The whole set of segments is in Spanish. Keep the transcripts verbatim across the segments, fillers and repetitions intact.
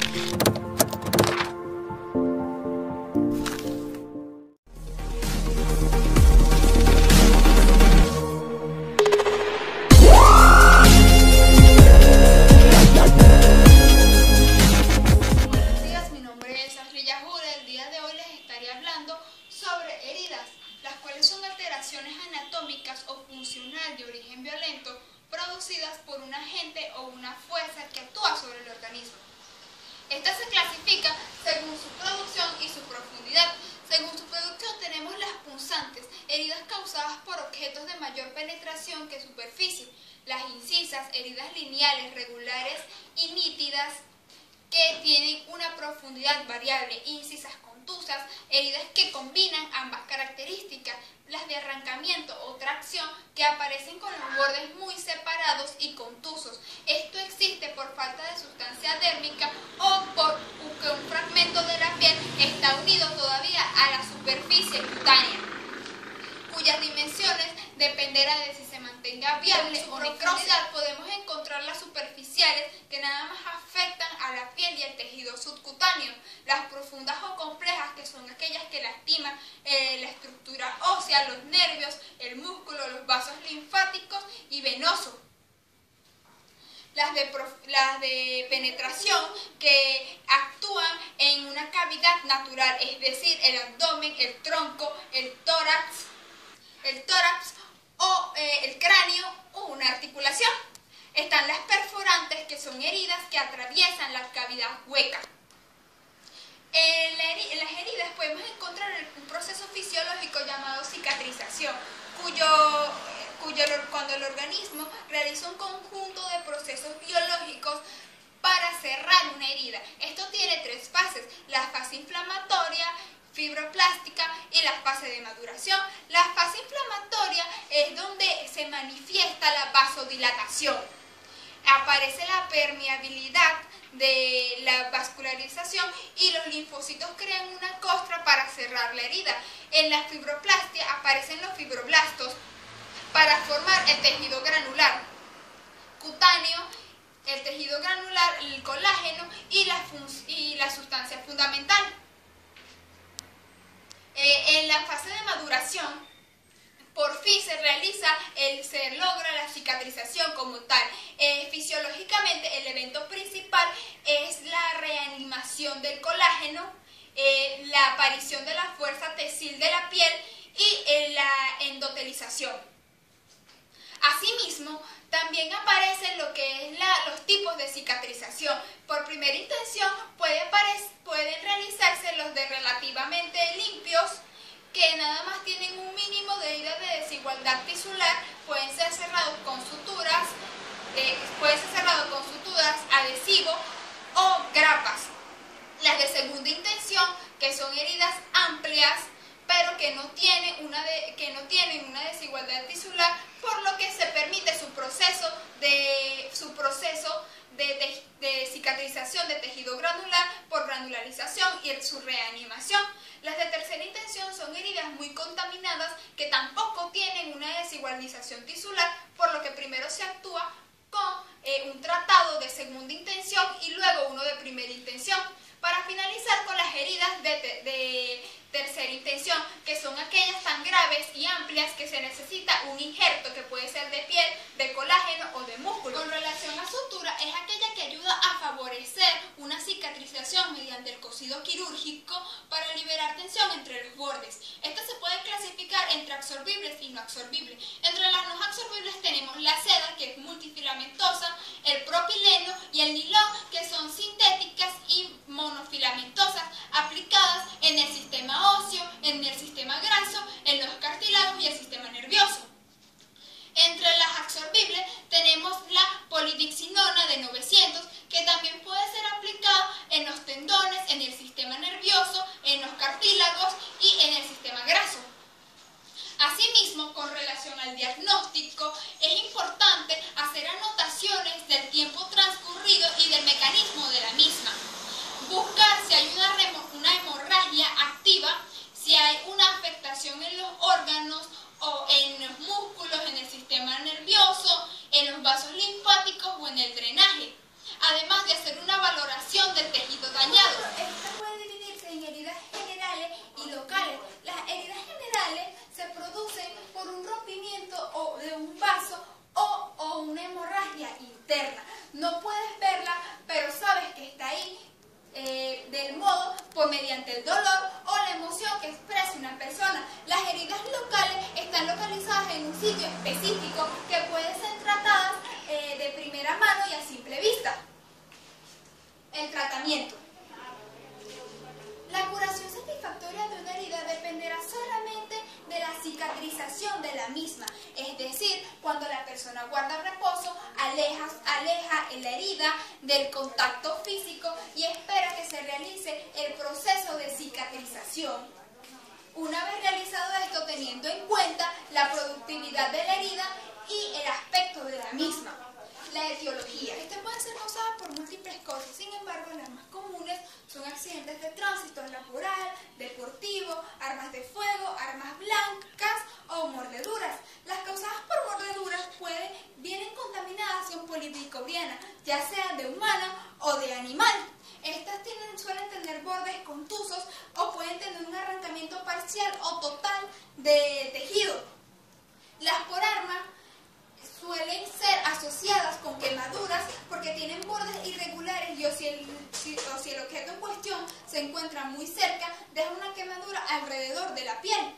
anatómicas o funcional de origen violento producidas por un agente o una fuerza que actúa sobre el organismo. Esta se clasifica según su producción y su profundidad. Según su producción tenemos las punzantes, heridas causadas por objetos de mayor penetración que superficie, las incisas, heridas lineales, regulares y nítidas que tienen una profundidad variable, incisas contusas, heridas que combinan ambas características, las de arrancamiento o tracción que aparecen con los bordes muy separados y contusos. Esto existe por falta de sustancia dérmica o por que un fragmento de la piel está unido todavía a la superficie cutánea, cuyas dimensiones dependerá de si se mantenga viable o necrosidad. Podemos encontrar las superficiales que nada más afectan a la piel y el tejido subcutáneo, las profundas o complejas que son aquellas que lastiman eh, la estructura ósea, los nervios, el músculo, los vasos linfáticos y venosos. Las de, las de penetración que actúan en una cavidad natural, es decir, el abdomen, el tronco, el tórax, el tórax o eh, el cráneo o una articulación. Están las perforantes, que son heridas que atraviesan la cavidad hueca. En, la heri en las heridas podemos encontrar un proceso fisiológico llamado cicatrización, cuyo, cuyo cuando el organismo realiza un conjunto de procesos biológicos para cerrar una herida. Esto tiene tres fases: la fase inflamatoria, fibroplástica y la fase de maduración. La fase inflamatoria es donde se manifiesta la vasodilatación. Aparece la permeabilidad de la vascularización y los linfocitos crean una costra para cerrar la herida. En la fibroplastia aparecen los fibroblastos para formar el tejido granular cutáneo, el tejido granular, el colágeno y la, y la sustancia fundamental. Eh, en la fase de maduración, por fin se realiza, el, se logra la cicatrización como tal. Eh, fisiológicamente el evento principal es la reanimación del colágeno, eh, la aparición de la fuerza tesil de la piel y eh, la endotelización. Asimismo, también aparecen lo que es la, los tipos de cicatrización. Por primera intención puede pueden realizarse los de relativamente limpios, que nada más tienen un mínimo de herida de desigualdad tisular, pueden ser cerrados con suturas, eh, pueden ser cerrados con suturas, adhesivo o grapas. Las de segunda intención, que son heridas amplias, pero que no tienen una, de, que no tienen una desigualdad tisular, por lo que se permite su proceso de, su proceso de, de, de cicatrización de tejido granular por granularización y su reanimación. Las de tercera intención son heridas muy contaminadas que tampoco tienen una desigualización tisular, por lo que primero se actúa con eh, un tratado de segunda intención y luego uno de primera intención, para finalizar con las heridas de, de tercera intención, que son aquellas tan graves y amplias que se necesita un injerto, que puede ser de piel, de colágeno o de músculo. Con relación a sutura, es aquella que ayuda a favorecer una cicatrización mediante el cosido quirúrgico para liberar tensión entre los bordes. Esta se puede clasificar entre absorbibles y no absorbibles. Entre las no absorbibles tenemos la seda, que es multifilamentosa, el propileno y el nilón, que son sintéticas y monofilamentosas, aplicadas en el sistema óseo, en el sistema graso, en los cartílagos y el sistema nervioso. Entre las absorbibles tenemos la polidixinona de novecientos, que también puede ser aplicada en los tendones, en el sistema nervioso, en los cartílagos y en el sistema graso. Asimismo, con relación al diagnóstico, es importante hacer anotaciones del tiempo transcurrido y del mecanismo de la misma. tejido dañado. Esta puede dividirse en heridas generales y locales. Las heridas generales se producen por un rompimiento o de un vaso o, o una hemorragia interna. No puedes verla, pero sabes que está ahí eh, del modo por mediante el dolor o la emoción que expresa una persona. Las heridas locales están localizadas en un sitio específico que pueden ser tratadas eh, de primera mano y a simple vista. El tratamiento. La curación satisfactoria de una herida dependerá solamente de la cicatrización de la misma, es decir, cuando la persona guarda reposo, aleja, aleja la herida del contacto físico y espera que se realice el proceso de cicatrización. Una vez realizado esto, teniendo en cuenta la productividad de la herida y el aspecto de la misma. La etiología. Estas pueden ser causadas por múltiples cosas, sin embargo, las más comunes son accidentes de tránsito laboral, deportivo, armas de fuego, armas blancas o mordeduras. Las causadas por mordeduras pueden, vienen contaminadas con polimicobriana, ya sea de humana o de animal. Estas tienen, suelen tener bordes contusos o pueden tener un arrancamiento parcial o total de tejido. Las por arma suelen ser asociadas con quemaduras porque tienen bordes irregulares y o si, el, si, o si el objeto en cuestión se encuentra muy cerca, deja una quemadura alrededor de la piel.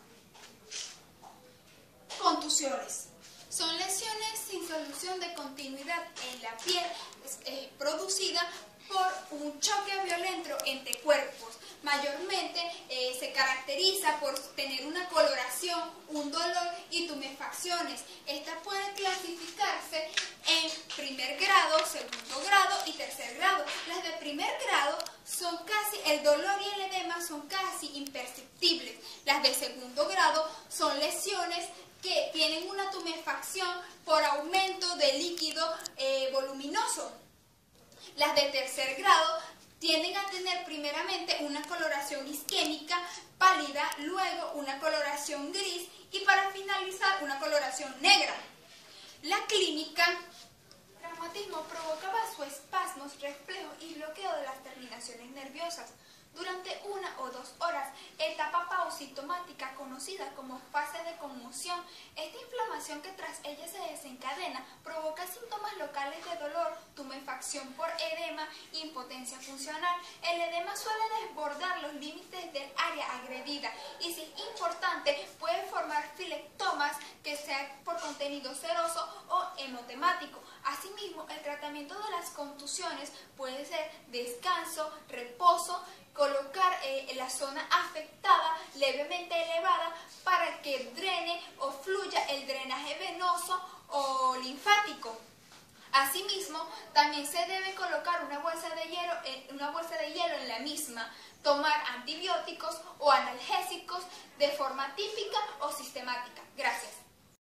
Contusiones. Son lesiones sin solución de continuidad en la piel eh, producida por un choque violento entre cuerpos. Mayormente eh, se caracteriza por tener una coloración, un dolor y tumefacciones. Estas pueden clasificarse en primer grado, segundo grado y tercer grado. Las de primer grado son casi, el dolor y el edema son casi imperceptibles. Las de segundo grado son lesiones que tienen una tumefacción por aumento de líquido eh, voluminoso. Las de tercer grado tienden a tener primeramente una coloración isquémica pálida, luego una coloración gris y para finalizar una coloración negra. La clínica. El traumatismo provoca vasoespasmos, reflejos y bloqueo de las terminaciones nerviosas durante una o dos horas, etapa pausintomática conocida como fase de conmoción. Esta inflamación que tras ella se desencadena provoca síntomas locales de dolor, tumefacción por edema e impotencia funcional. El edema suele desbordar los límites del área agredida y, si es importante, puede formar filectomas que sean por contenido seroso o hemotemático. Asimismo, el tratamiento de las contusiones puede ser descanso, reposo, colocar eh, la zona afectada levemente elevada para que drene o fluya el drenaje venoso o linfático. Asimismo, también se debe colocar una bolsa de hielo, eh, una bolsa de hielo en la misma, tomar antibióticos o analgésicos de forma típica o sistemática. Gracias.